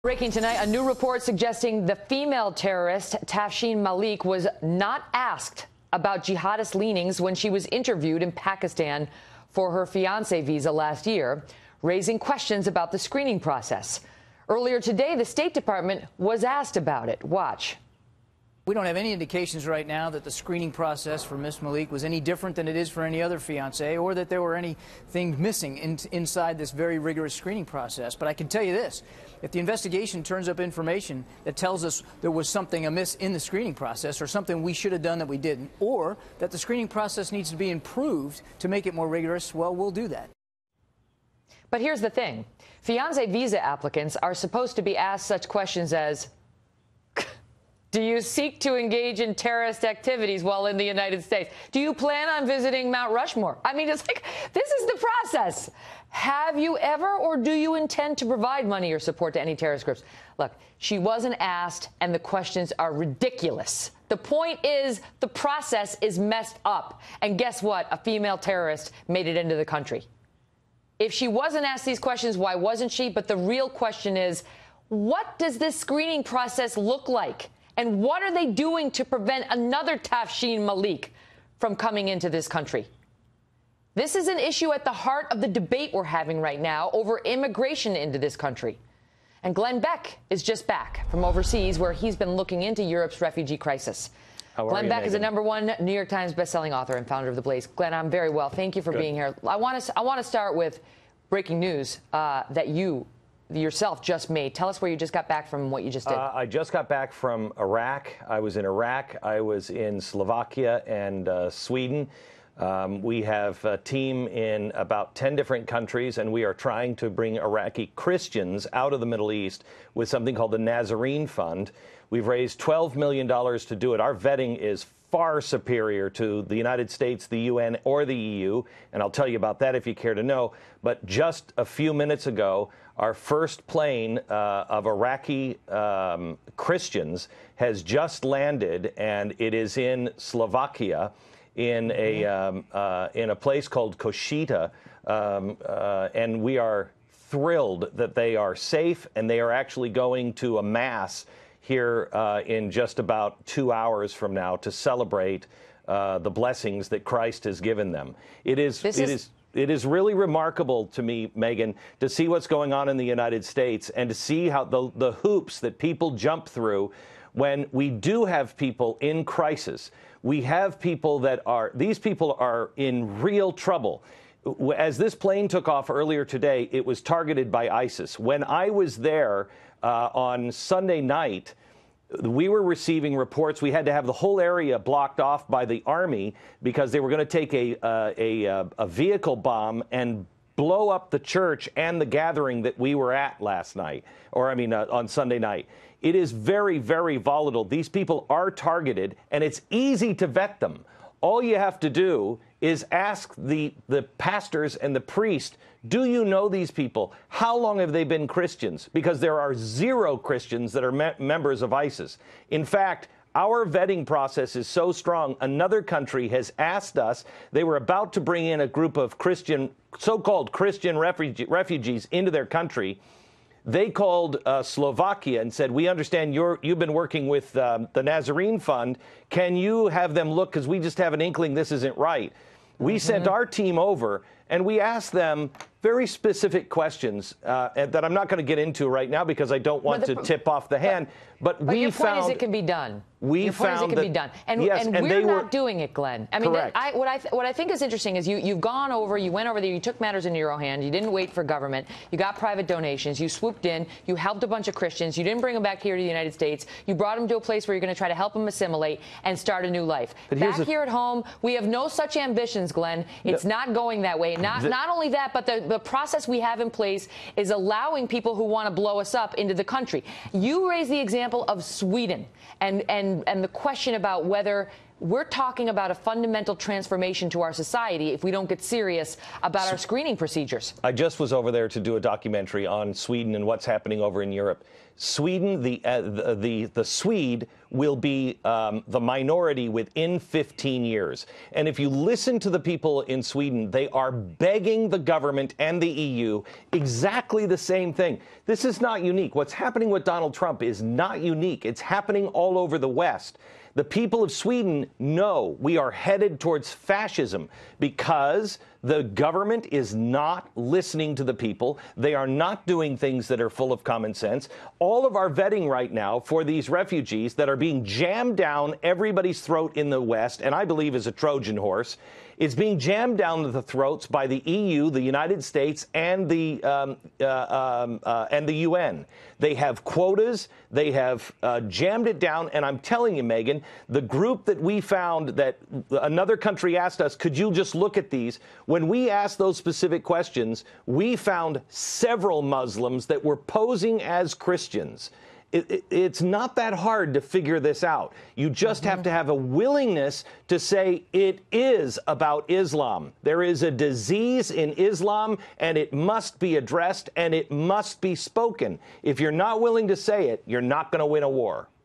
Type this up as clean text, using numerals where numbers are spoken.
Breaking tonight, a new report suggesting the female terrorist Tafshin Malik was not asked about jihadist leanings when she was interviewed in Pakistan for her fiancé visa last year, raising questions about the screening process. Earlier today, the State Department was asked about it. Watch. We don't have any indications right now that the screening process for Miss Malik was any different than it is for any other fiancé, or that there were anything missing inside this very rigorous screening process. But I can tell you this. If the investigation turns up information that tells us there was something amiss in the screening process, or something we should have done that we didn't, or that the screening process needs to be improved to make it more rigorous, well, we'll do that. But here's the thing. Fiancé visa applicants are supposed to be asked such questions as, do you seek to engage in terrorist activities while in the United States? Do you plan on visiting Mount Rushmore? I mean, it's like, this is the process. Have you ever, or do you intend to provide money or support to any terrorist groups? Look, she wasn't asked, and the questions are ridiculous. The point is, the process is messed up. And guess what? A female terrorist made it into the country. If she wasn't asked these questions, why wasn't she? But the real question is, what does this screening process look like? And what are they doing to prevent another Tafshin Malik from coming into this country? This is an issue at the heart of the debate we're having right now over immigration into this country. And Glenn Beck is just back from overseas, where he's been looking into Europe's refugee crisis. Glenn Beck is a #1 New York Times bestselling author and founder of The Blaze. Glenn, I'm very well. Thank you for being here. I want to start with breaking news that you yourself just made. Tell us where you just got back from, what you just did. I just got back from Iraq. I was in Iraq. I was in Slovakia and Sweden. We have a team in about 10 different countries, and we are trying to bring Iraqi Christians out of the Middle East with something called the Nazarene Fund. We've raised $12 million to do it. Our vetting is far superior to the United States, the UN, or the EU, and I'll tell you about that if you care to know. But just a few minutes ago, our first plane of Iraqi Christians has just landed, and it is in Slovakia, in a place called Košita, and we are thrilled that they are safe, and they are actually going to a mass here in just about 2 hours from now to celebrate the blessings that Christ has given them. It is really remarkable to me, Megyn, to see what's going on in the United States and to see how the hoops that people jump through when we do have people in crisis. We have people these people are in real trouble. As this plane took off earlier today, it was targeted by ISIS. When I was there on Sunday night, we were receiving reports. We had to have the whole area blocked off by the Army because they were going to take a vehicle bomb and blow up the church and the gathering that we were at last night, on Sunday night. It is very, very volatile. These people are targeted, and it's easy to vet them. All you have to do is ask the pastors and the priest, do you know these people? How long have they been Christians? Because there are 0 Christians that are members of ISIS. In fact, our vetting process is so strong, another country has asked us, they were about to bring in a group of so-called Christian refugees into their country. They called Slovakia and said, we understand you've been working with the Nazarene Fund. Can you have them look, because we just have an inkling this isn't right. We sent our team over, and we asked them very specific questions that I'm not going to get into right now because I don't want to tip off the hand. But we your found point is it can be done. We found it can be done, and we're not doing it, Glenn. I mean, what I think is interesting is you went over there, you took matters into your own hand. You didn't wait for government. You got private donations. You swooped in. You helped a bunch of Christians. You didn't bring them back here to the United States. You brought them to a place where you're going to try to help them assimilate and start a new life. Back here at home, we have no such ambitions, Glenn. It's not going that way. Not only that, but the process we have in place is allowing people who want to blow us up into the country. You raised the example of Sweden and the question about whether we're talking about a fundamental transformation to our society if we don't get serious about our screening procedures. I just was over there to do a documentary on Sweden and what's happening over in Europe. Sweden, the Swede will be the minority within 15 years. And if you listen to the people in Sweden, they are begging the government and the EU exactly the same thing. This is not unique. What's happening with Donald Trump is not unique. It's happening all over the West. The people of Sweden know we are headed towards fascism because the government is not listening to the people. They are not doing things that are full of common sense. All of our vetting right now for these refugees that are being jammed down everybody's throat in the West, and I believe is a Trojan horse, is being jammed down the throats by the EU, the United States, and the UN. They have quotas. They have jammed it down. And I'm telling you, Megyn, the group that we found that another country asked us, could you just look at these? When we asked those specific questions, we found several Muslims that were posing as Christians. It's not that hard to figure this out. You just have to have a willingness to say it is about Islam. There is a disease in Islam, and it must be addressed, and it must be spoken. If you're not willing to say it, you're not going to win a war.